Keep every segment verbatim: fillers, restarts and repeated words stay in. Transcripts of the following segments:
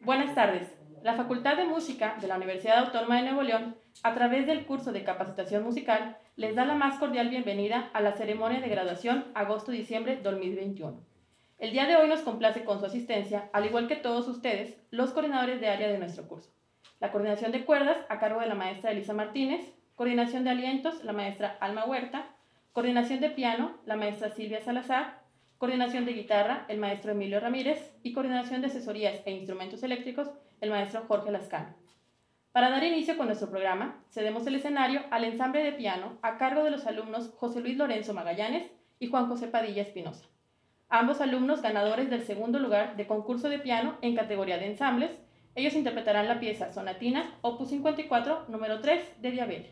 Buenas tardes. La Facultad de Música de la Universidad Autónoma de Nuevo León, a través del curso de capacitación musical, les da la más cordial bienvenida a la ceremonia de graduación agosto-diciembre dos mil veintiuno. El día de hoy nos complace con su asistencia, al igual que todos ustedes, los coordinadores de área de nuestro curso. La coordinación de cuerdas a cargo de la maestra Elisa Martínez, coordinación de alientos, la maestra Alma Huerta, coordinación de piano, la maestra Silvia Salazar, coordinación de guitarra, el maestro Emilio Ramírez, y coordinación de asesorías e instrumentos eléctricos, el maestro Jorge Lascano. Para dar inicio con nuestro programa, cedemos el escenario al ensamble de piano a cargo de los alumnos José Luis Lorenzo Magallanes y Juan José Padilla Espinosa. Ambos alumnos ganadores del segundo lugar de concurso de piano en categoría de ensambles, ellos interpretarán la pieza Sonatina, opus cincuenta y cuatro, número tres, de Diabelli.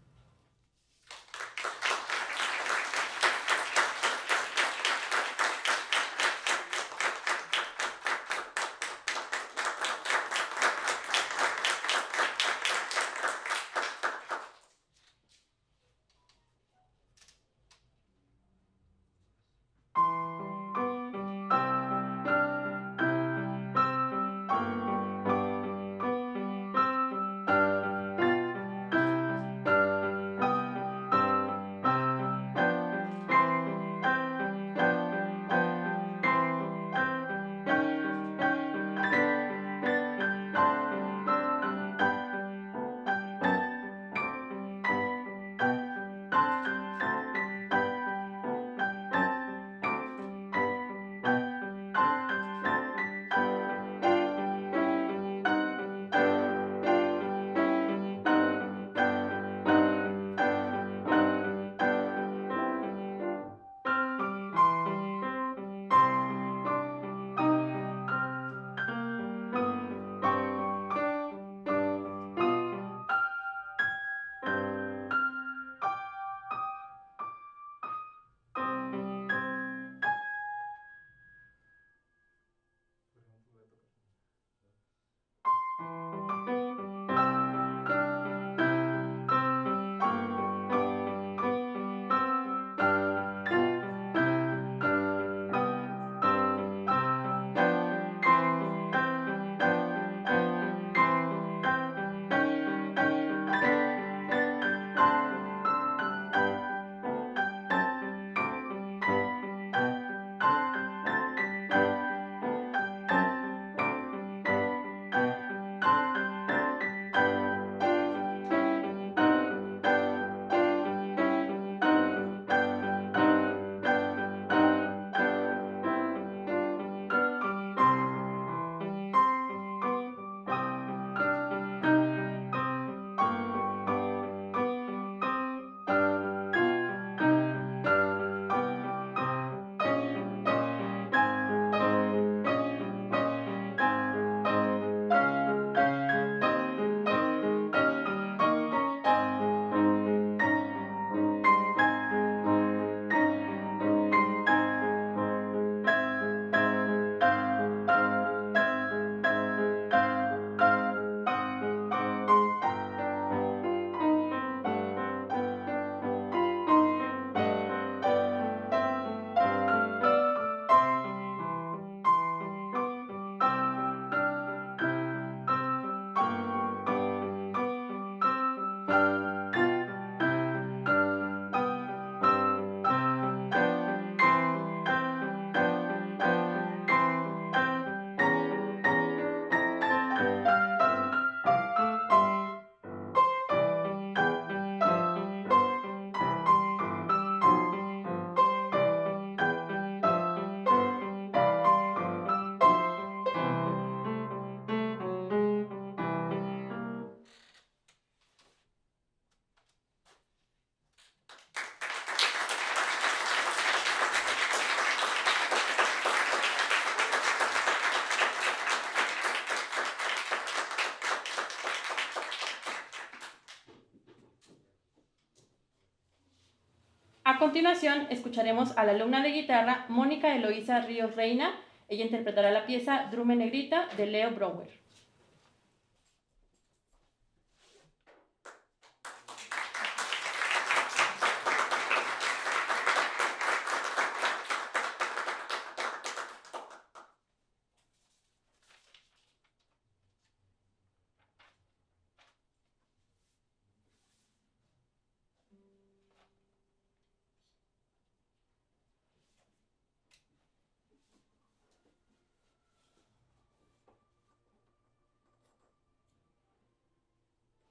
A continuación, escucharemos a la alumna de guitarra Mónica Eloísa Ríos Reina. Ella interpretará la pieza Drume Negrita de Leo Brouwer.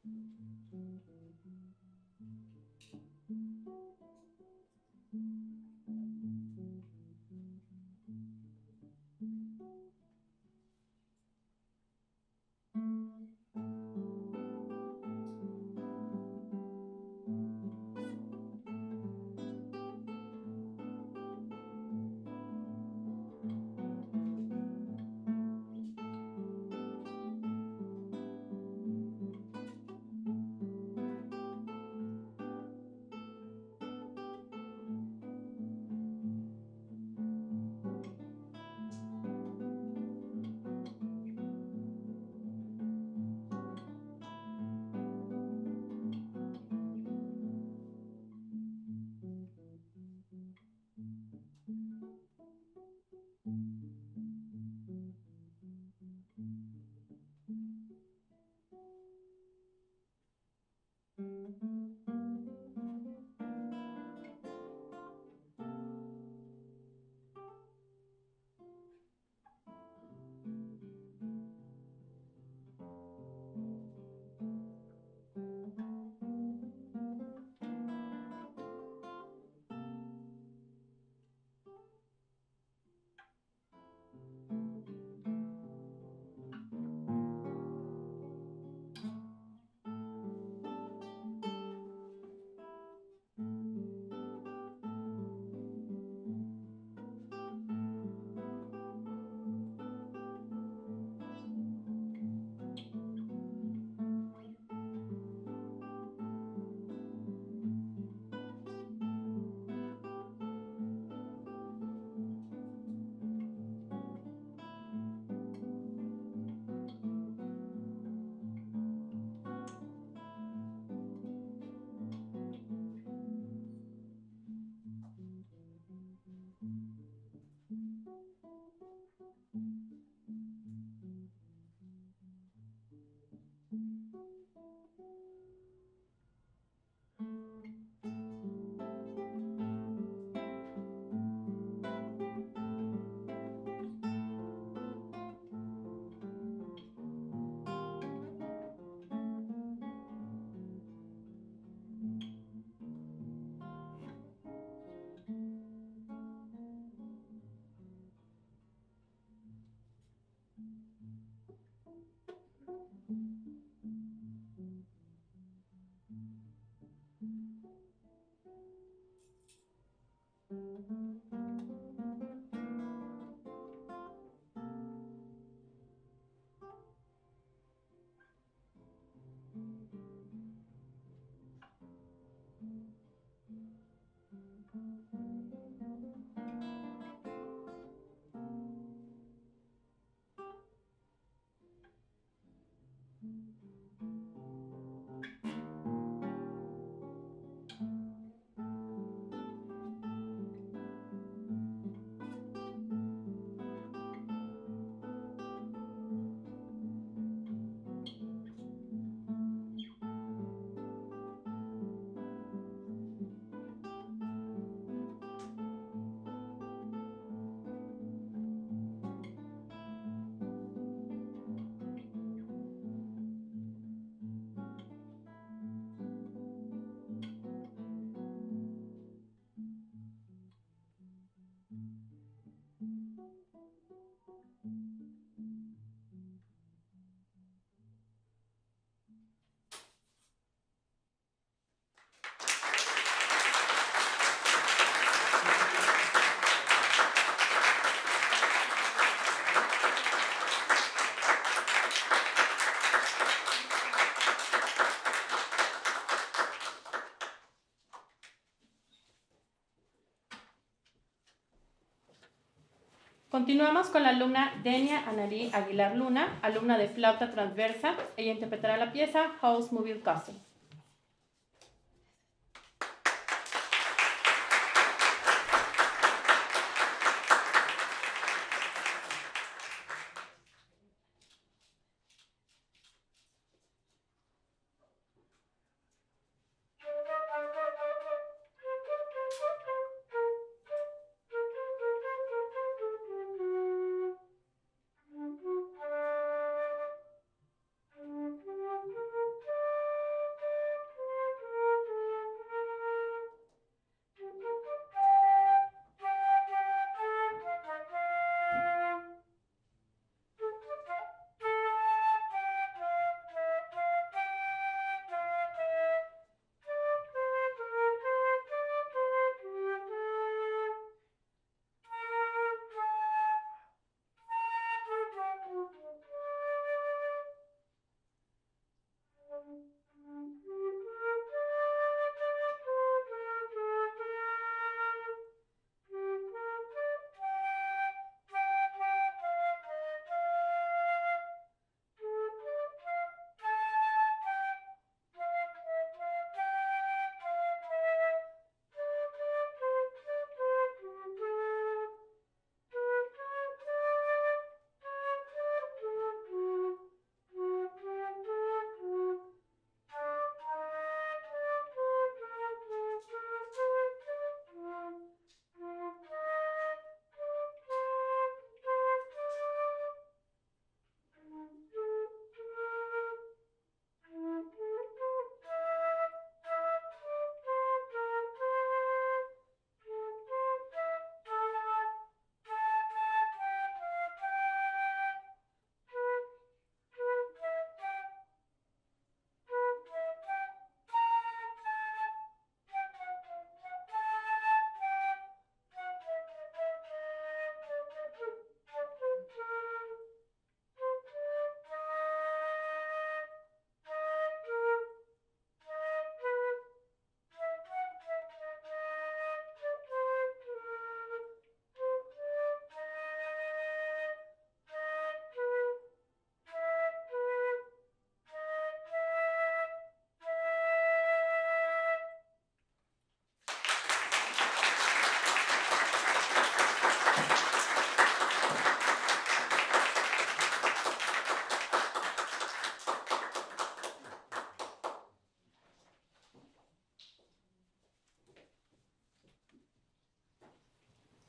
Continuamos con la alumna Denia Anarí Aguilar Luna, alumna de flauta transversa. Ella interpretará la pieza House Mobile Castle.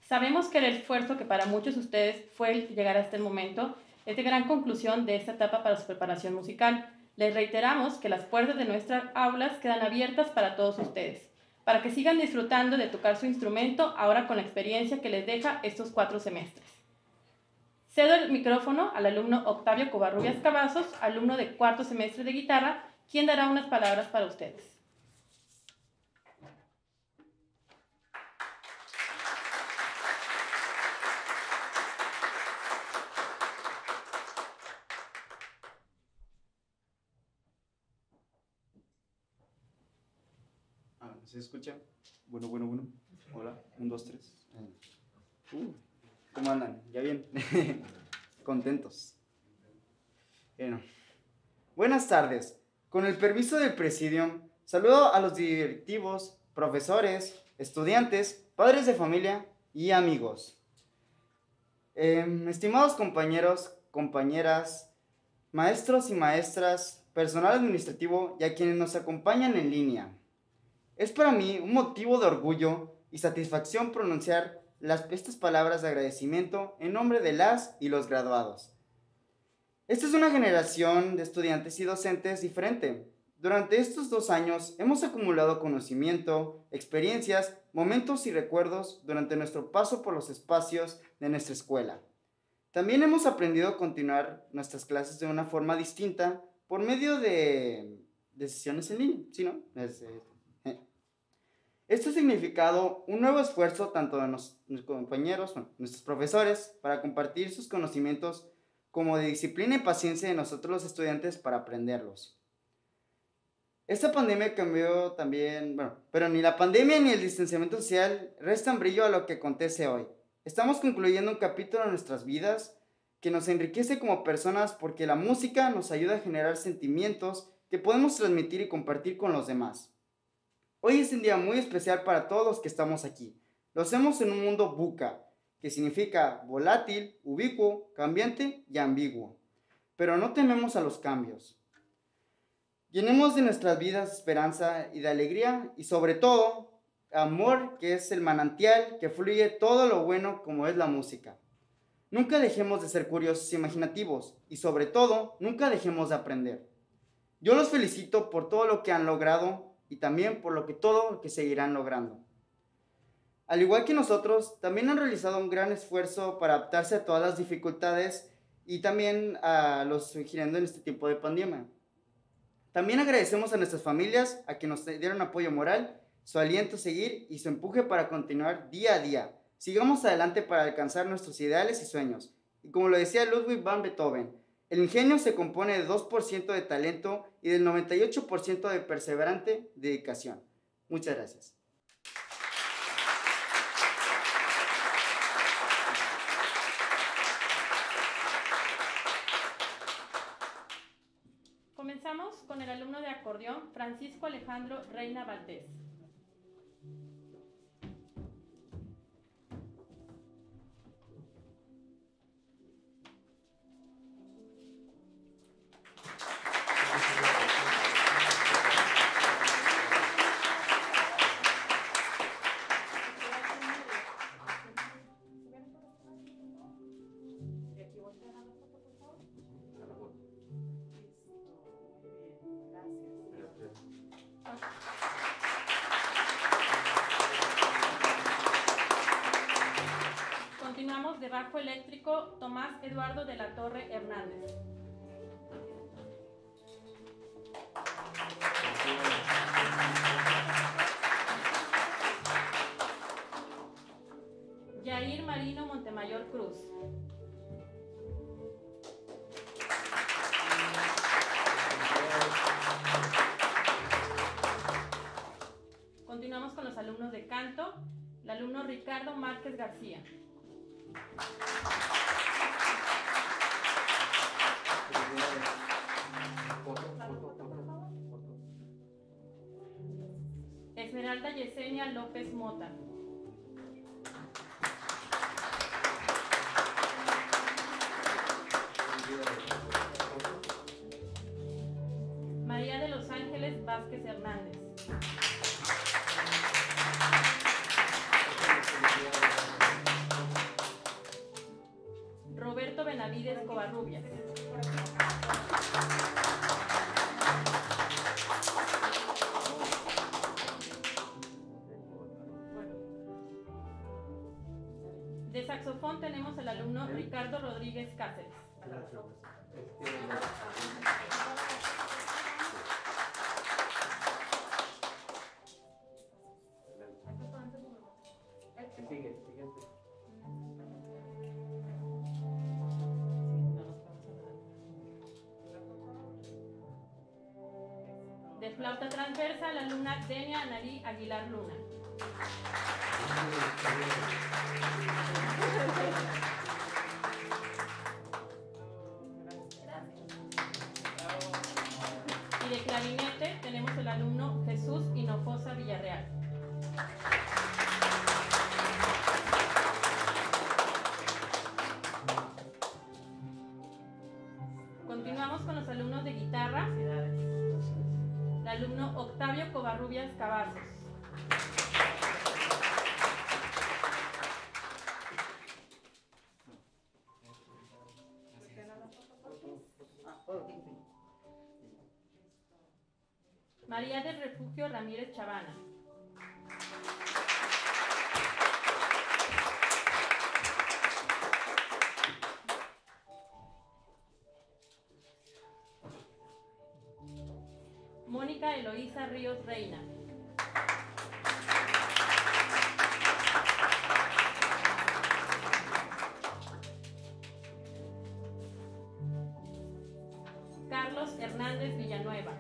Sabemos que el esfuerzo que para muchos de ustedes fue el llegar a este momento es de gran conclusión de esta etapa para su preparación musical. Les reiteramos que las puertas de nuestras aulas quedan abiertas para todos ustedes, para que sigan disfrutando de tocar su instrumento ahora con la experiencia que les deja estos cuatro semestres. Cedo el micrófono al alumno Octavio Covarrubias Cavazos, alumno de cuarto semestre de guitarra, quien dará unas palabras para ustedes. Ah, ¿se escucha? Bueno, bueno, bueno. Hola, un, dos, tres. Uh, ¿Cómo andan? ¿Ya bien? Contentos. Bueno. Buenas tardes. Con el permiso del Presidium, saludo a los directivos, profesores, estudiantes, padres de familia y amigos. Eh, estimados compañeros, compañeras, maestros y maestras, personal administrativo y a quienes nos acompañan en línea. Es para mí un motivo de orgullo y satisfacción pronunciar las, estas palabras de agradecimiento en nombre de las y los graduados. Esta es una generación de estudiantes y docentes diferente. Durante estos dos años hemos acumulado conocimiento, experiencias, momentos y recuerdos durante nuestro paso por los espacios de nuestra escuela. También hemos aprendido a continuar nuestras clases de una forma distinta por medio de, de sesiones en línea, ¿sí, no? Es, eh. Esto ha significado un nuevo esfuerzo tanto de nos, nuestros compañeros, bueno, nuestros profesores, para compartir sus conocimientos, como de disciplina y paciencia de nosotros los estudiantes para aprenderlos. Esta pandemia cambió también, bueno, pero ni la pandemia ni el distanciamiento social restan brillo a lo que acontece hoy. Estamos concluyendo un capítulo de nuestras vidas que nos enriquece como personas porque la música nos ayuda a generar sentimientos que podemos transmitir y compartir con los demás. Hoy es un día muy especial para todos los que estamos aquí. Lo hacemos en un mundo buca, que significa volátil, ubicuo, cambiante y ambiguo. Pero no tememos a los cambios. Llenemos de nuestras vidas esperanza y de alegría y sobre todo amor, que es el manantial que fluye todo lo bueno como es la música. Nunca dejemos de ser curiosos e imaginativos y sobre todo nunca dejemos de aprender. Yo los felicito por todo lo que han logrado y también por lo que todo lo que seguirán logrando. Al igual que nosotros, también han realizado un gran esfuerzo para adaptarse a todas las dificultades y también a los girando en este tiempo de pandemia. También agradecemos a nuestras familias, a quienes nos dieron apoyo moral, su aliento a seguir y su empuje para continuar día a día. Sigamos adelante para alcanzar nuestros ideales y sueños. Y como lo decía Ludwig van Beethoven, el ingenio se compone de dos por ciento de talento y del noventa y ocho por ciento de perseverante dedicación. Muchas gracias. Comenzamos con el alumno de acordeón Francisco Alejandro Reina Valdés. Continuamos de bajo eléctrico Tomás Eduardo de la Torre Hernández. Yair Marino Montemayor Cruz. Continuamos con los alumnos de canto. El alumno Ricardo Márquez García. Esmeralda Yesenia López Mota. María de los Ángeles Vázquez Hernández. De saxofón tenemos al alumno Ricardo Rodríguez Cáceres. De flauta transversa, la alumna Denia Anarí Aguilar Luna. Y de clarinete tenemos el alumno Jesús Hinojosa Villarreal. Continuamos con los alumnos de guitarra. El alumno Octavio Covarrubias Cavazos. María del Refugio Ramírez Chavana. Mónica Eloísa Ríos Reina. Carlos Hernández Villanueva.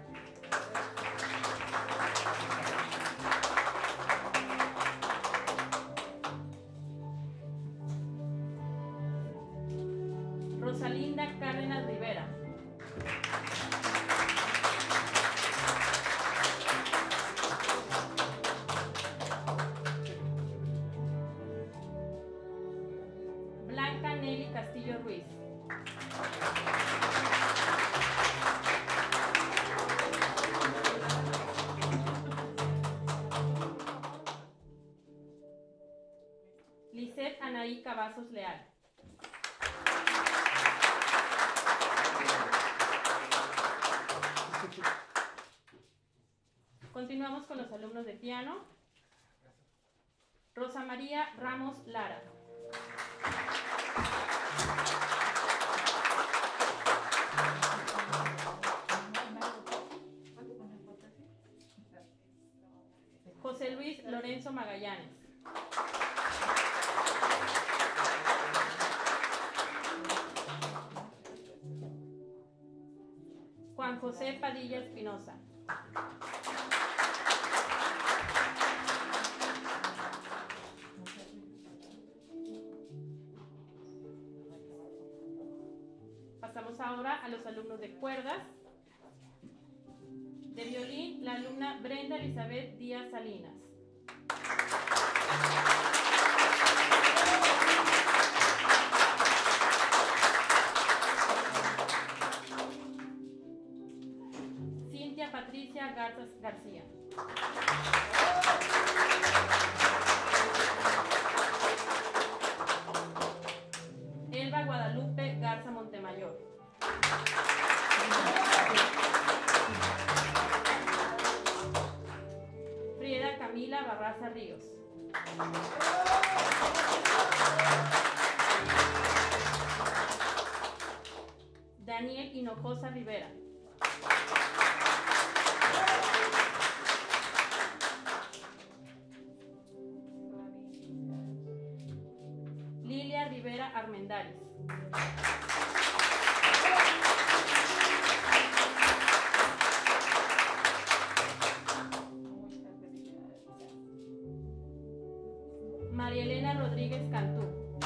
Rosalinda Cárdenas Rivera. Blanca Nelly Castillo Ruiz. Lisette Anaí Cavazos Leal. Continuamos con los alumnos de piano. Rosa María Ramos Lara. José Luis Lorenzo Magallanes. Juan José Padilla Espinosa. Pasamos ahora a los alumnos de cuerdas. De violín, la alumna Brenda Elizabeth Díaz Salinas. Cintia Patricia Garzas García. Elba Guadalupe Garza Montemayor. Frieda Camila Barraza Ríos. Daniel Hinojosa Rivera. Lilia Rivera Armendáriz. María Elena Rodríguez Cantú.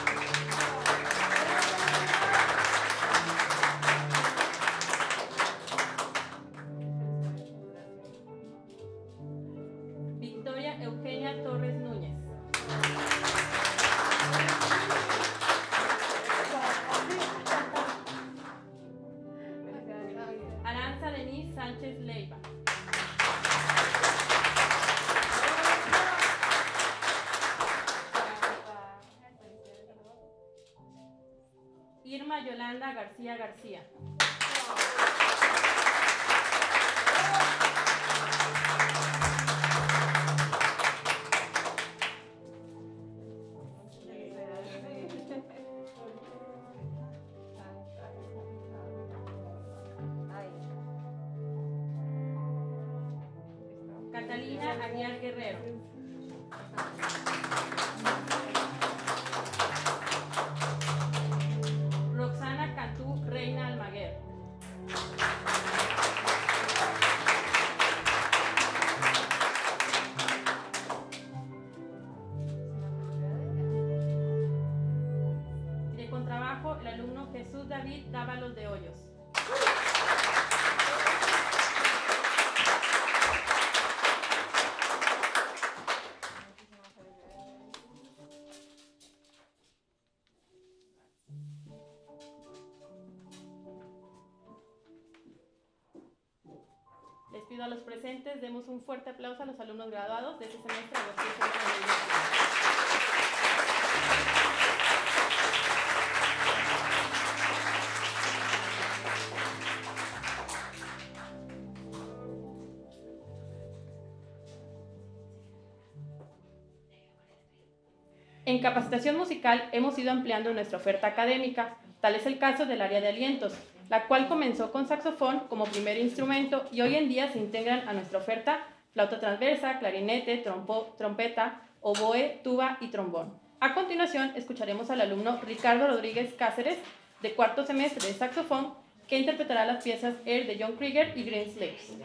Victoria Eugenia Torres Núñez. Aranza Denise Sánchez Leiva. Irma Yolanda García García. Catalina Aguiar Guerrero. Roxana Cantú Reina Almaguer. De contrabajo, el alumno Jesús David Dávalos de Hoyos. Les pido a los presentes, demos un fuerte aplauso a los alumnos graduados de este semestre de los cursos de la universidad. En capacitación musical hemos ido ampliando nuestra oferta académica, tal es el caso del área de alientos, la cual comenzó con saxofón como primer instrumento y hoy en día se integran a nuestra oferta flauta transversa, clarinete, trompo, trompeta, oboe, tuba y trombón. A continuación escucharemos al alumno Ricardo Rodríguez Cáceres, de cuarto semestre de saxofón, que interpretará las piezas Air de John Krieger y Green Slaves.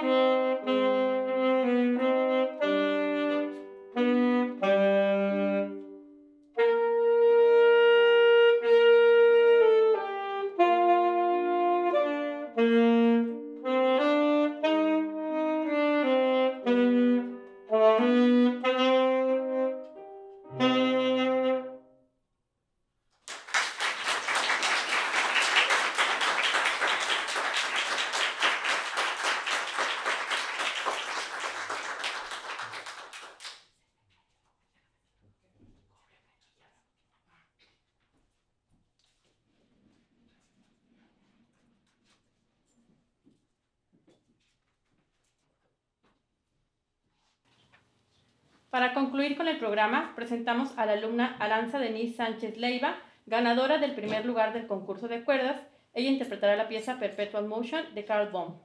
Para concluir con el programa, presentamos a la alumna Aranza Denise Sánchez Leiva, ganadora del primer lugar del concurso de cuerdas. Ella interpretará la pieza Perpetual Motion de Carl Baum.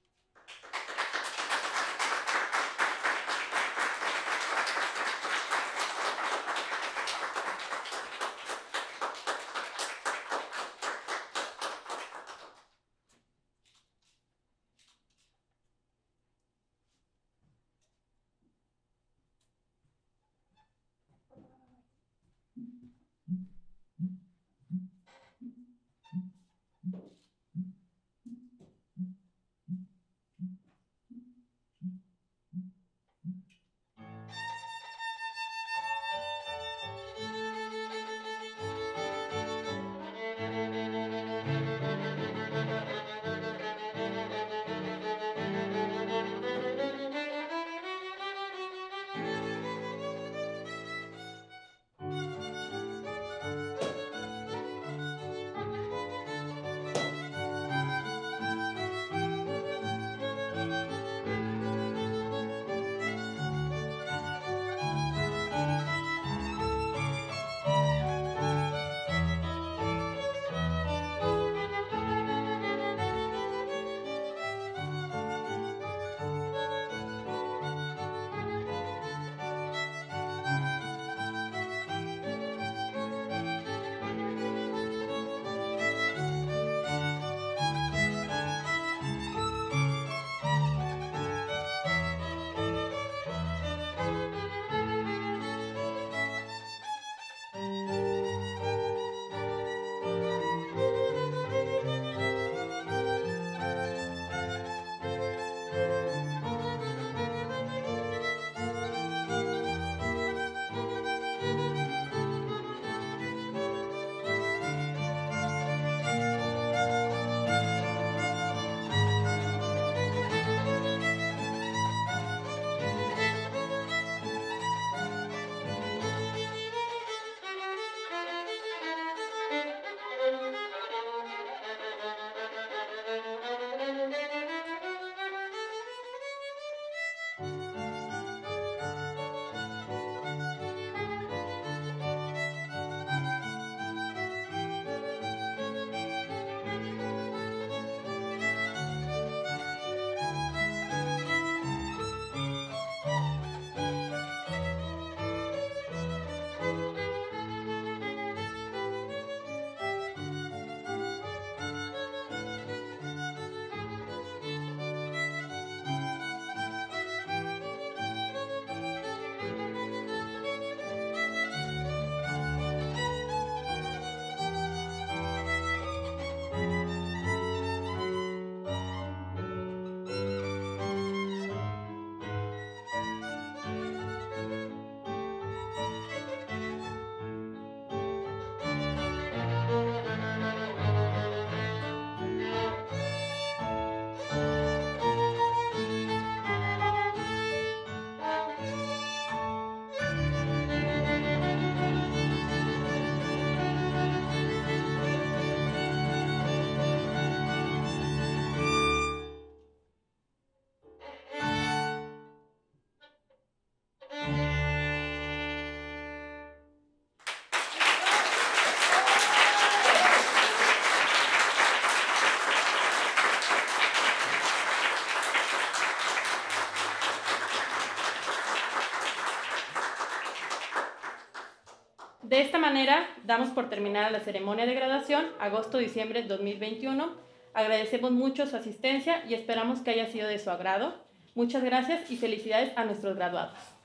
De esta manera, damos por terminada la ceremonia de graduación, agosto-diciembre dos mil veintiuno. Agradecemos mucho su asistencia y esperamos que haya sido de su agrado. Muchas gracias y felicidades a nuestros graduados.